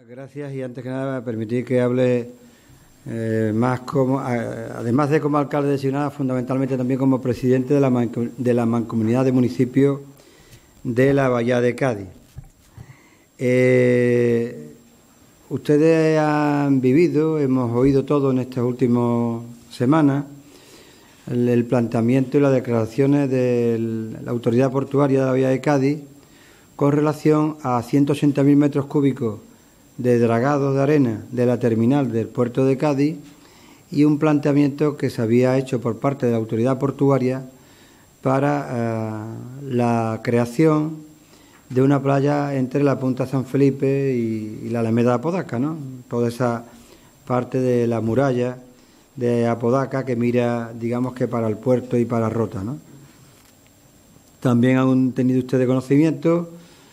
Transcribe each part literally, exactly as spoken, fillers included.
Gracias, y antes que nada permitir que hable eh, más como, además de como alcalde designado, fundamentalmente también como presidente de la, de la Mancomunidad de Municipios de la Bahía de Cádiz. Eh, ustedes han vivido, hemos oído todo en estas últimas semanas, el, el planteamiento y las declaraciones de la Autoridad Portuaria de la Bahía de Cádiz con relación a ciento ochenta mil metros cúbicos de dragados de arena de la terminal del puerto de Cádiz y un planteamiento que se había hecho por parte de la autoridad portuaria para eh, la creación de una playa entre la Punta San Felipe y, y la Alameda de Apodaca, ¿no? Toda esa parte de la muralla de Apodaca que mira, digamos que para el puerto y para Rota, ¿no? También han tenido ustedes conocimiento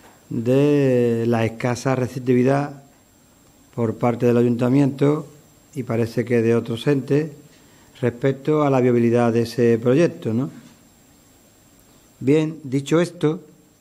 de la escasa receptividad por parte del ayuntamiento y parece que de otros entes respecto a la viabilidad de ese proyecto, ¿no? Bien, dicho esto,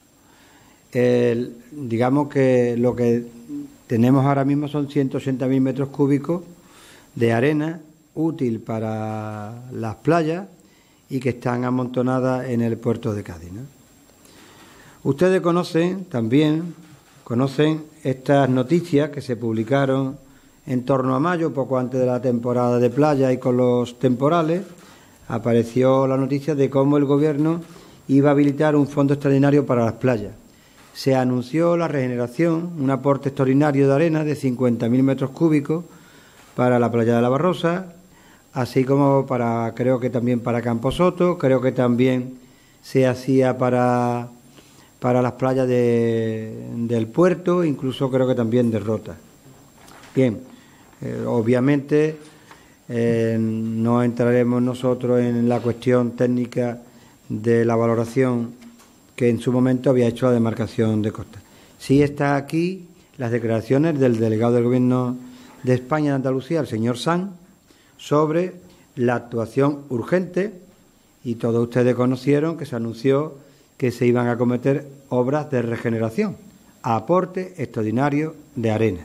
el, digamos que lo que tenemos ahora mismo son ciento ochenta mil metros cúbicos de arena útil para las playas y que están amontonadas en el puerto de Cádiz, ¿no? Ustedes conocen también, conocen estas noticias que se publicaron en torno a mayo, poco antes de la temporada de playa y con los temporales, apareció la noticia de cómo el Gobierno iba a habilitar un fondo extraordinario para las playas. Se anunció la regeneración, un aporte extraordinario de arena de cincuenta mil metros cúbicos para la playa de la Barrosa, así como para, creo que también para Camposoto, creo que también se hacía para... para las playas de, del puerto, incluso creo que también de Rota. Bien, eh, obviamente eh, no entraremos nosotros en la cuestión técnica de la valoración que en su momento había hecho la demarcación de costa. Sí está aquí las declaraciones del delegado del Gobierno de España en Andalucía, el señor Sanz, sobre la actuación urgente, y todos ustedes conocieron que se anunció que se iban a acometer obras de regeneración, aporte extraordinario de arena.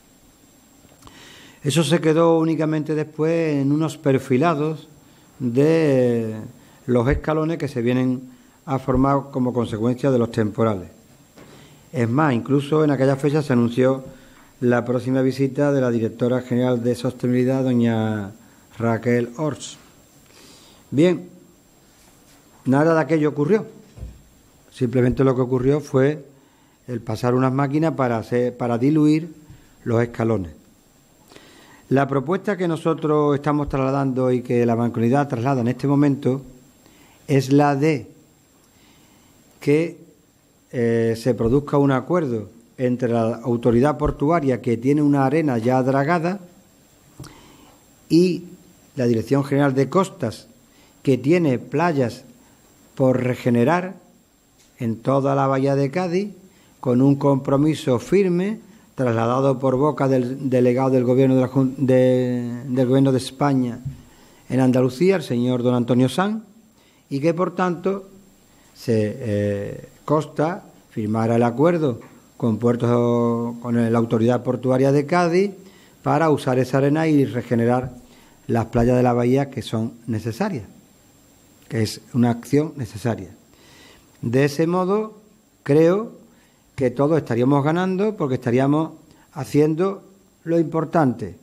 Eso se quedó únicamente después en unos perfilados de los escalones que se vienen a formar como consecuencia de los temporales. Es más, incluso en aquella fecha se anunció la próxima visita de la directora general de Sostenibilidad, doña Raquel Ors. Bien, nada de aquello ocurrió. Simplemente lo que ocurrió fue el pasar unas máquinas para, hacer, para diluir los escalones. La propuesta que nosotros estamos trasladando y que la Mancomunidad traslada en este momento es la de que eh, se produzca un acuerdo entre la autoridad portuaria, que tiene una arena ya dragada, y la Dirección General de Costas, que tiene playas por regenerar en toda la Bahía de Cádiz, con un compromiso firme trasladado por boca del delegado del Gobierno de, la, de, del Gobierno de España en Andalucía, el señor don Antonio Sanz, y que por tanto se eh, consta firmar el acuerdo con puertos, con la autoridad portuaria de Cádiz para usar esa arena y regenerar las playas de la bahía, que son necesarias, que es una acción necesaria. De ese modo, creo que todos estaríamos ganando, porque estaríamos haciendo lo importante: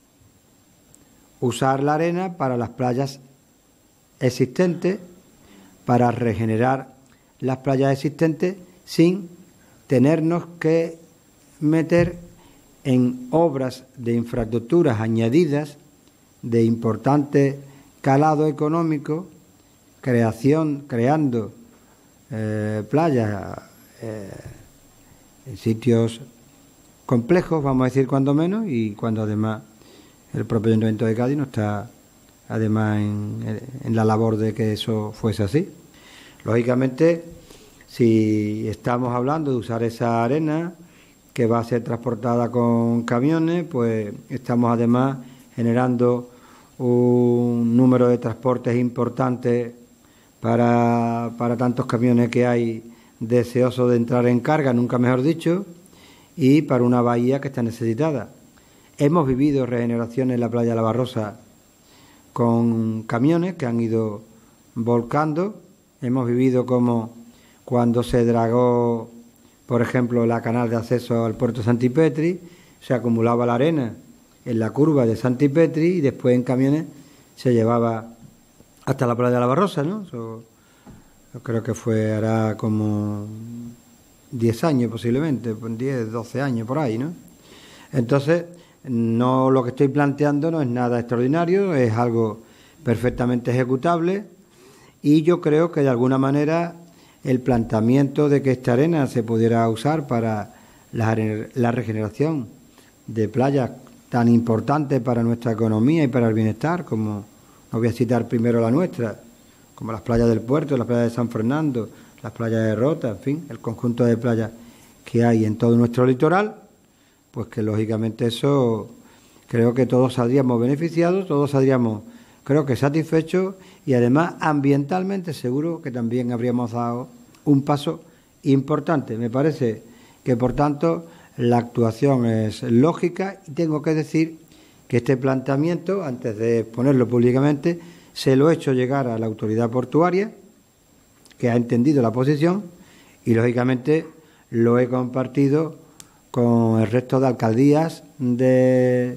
usar la arena para las playas existentes, para regenerar las playas existentes sin tenernos que meter en obras de infraestructuras añadidas de importante calado económico, creación, creando Eh, playas eh, en sitios complejos, vamos a decir, cuando menos, y cuando además el propio Ayuntamiento de Cádiz no está además en, en la labor de que eso fuese así. Lógicamente, si estamos hablando de usar esa arena que va a ser transportada con camiones, pues estamos además generando un número de transportes importantes para, para tantos camiones que hay deseosos de entrar en carga, nunca mejor dicho, y para una bahía que está necesitada. Hemos vivido regeneraciones en la playa de la Barrosa con camiones que han ido volcando. Hemos vivido como cuando se dragó, por ejemplo, la canal de acceso al puerto de Santipetri, se acumulaba la arena en la curva de Santipetri y después en camiones se llevaba hasta la playa de la Barrosa, ¿no? Eso, yo creo que fue hará como diez años posiblemente, diez, doce años por ahí, ¿no? Entonces, no, lo que estoy planteando no es nada extraordinario, es algo perfectamente ejecutable y yo creo que de alguna manera el planteamiento de que esta arena se pudiera usar para la, la regeneración de playas tan importantes para nuestra economía y para el bienestar, como, no voy a citar primero la nuestra, como las playas del puerto, las playas de San Fernando, las playas de Rota, en fin, el conjunto de playas que hay en todo nuestro litoral, pues que lógicamente eso creo que todos saldríamos beneficiados, todos saldríamos creo que satisfechos y además ambientalmente seguro que también habríamos dado un paso importante. Me parece que por tanto la actuación es lógica y tengo que decir que este planteamiento, antes de ponerlo públicamente, se lo he hecho llegar a la autoridad portuaria, que ha entendido la posición y lógicamente lo he compartido con el resto de alcaldías de,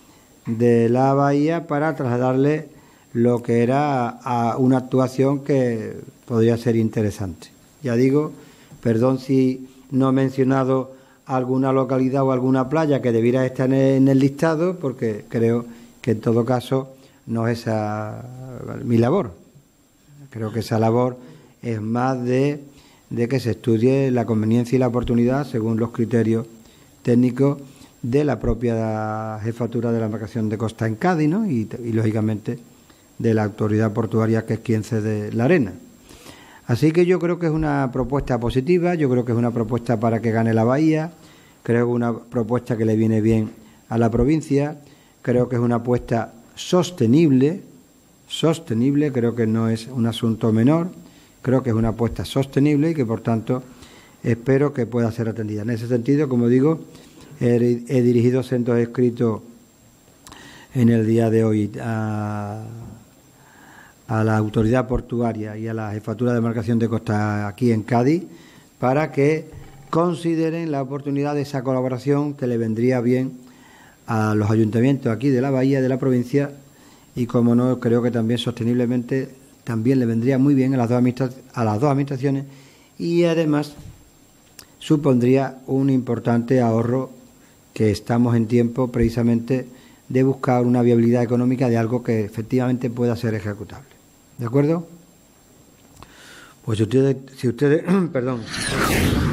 de la bahía para trasladarle lo que era a una actuación que podría ser interesante. Ya digo, perdón si no he mencionado alguna localidad o alguna playa que debiera estar en el listado, porque creo que en todo caso no es esa mi labor. Creo que esa labor es más de, de que se estudie la conveniencia y la oportunidad según los criterios técnicos de la propia jefatura de la embarcación de costa en Cádiz, ¿no? y, y lógicamente de la autoridad portuaria, que es quien cede la arena. Así que yo creo que es una propuesta positiva, yo creo que es una propuesta para que gane la bahía, creo que es una propuesta que le viene bien a la provincia, creo que es una apuesta sostenible, sostenible, creo que no es un asunto menor, creo que es una apuesta sostenible y que por tanto espero que pueda ser atendida. En ese sentido, como digo, he, he dirigido centros escritos en el día de hoy a, a la autoridad portuaria y a la jefatura de embarcación de costa aquí en Cádiz para que consideren la oportunidad de esa colaboración que le vendría bien a los ayuntamientos aquí de la bahía, de la provincia, y como no, creo que también sosteniblemente también le vendría muy bien a las dos a las dos administraciones y además supondría un importante ahorro, que estamos en tiempo precisamente de buscar una viabilidad económica de algo que efectivamente pueda ser ejecutable. ¿De acuerdo? Pues si ustedes, si ustedes, perdón.